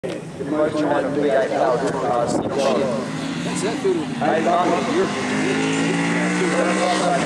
Much more than big cow Steve Rogan. That's that food. I thought you're